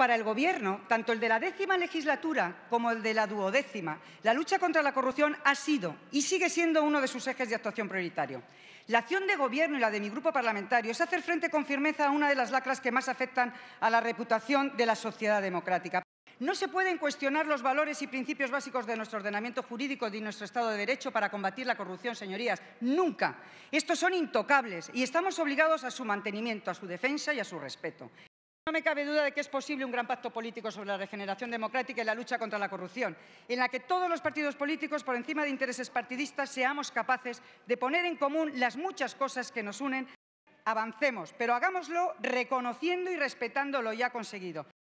Para el Gobierno, tanto el de la 10ª legislatura como el de la 12ª, la lucha contra la corrupción ha sido y sigue siendo uno de sus ejes de actuación prioritario. La acción de Gobierno y la de mi grupo parlamentario es hacer frente con firmeza a una de las lacras que más afectan a la reputación de la sociedad democrática. No se pueden cuestionar los valores y principios básicos de nuestro ordenamiento jurídico y de nuestro Estado de Derecho para combatir la corrupción, señorías. Nunca. Estos son intocables y estamos obligados a su mantenimiento, a su defensa y a su respeto. No me cabe duda de que es posible un gran pacto político sobre la regeneración democrática y la lucha contra la corrupción, en la que todos los partidos políticos, por encima de intereses partidistas, seamos capaces de poner en común las muchas cosas que nos unen. Avancemos, pero hagámoslo reconociendo y respetando lo ya conseguido.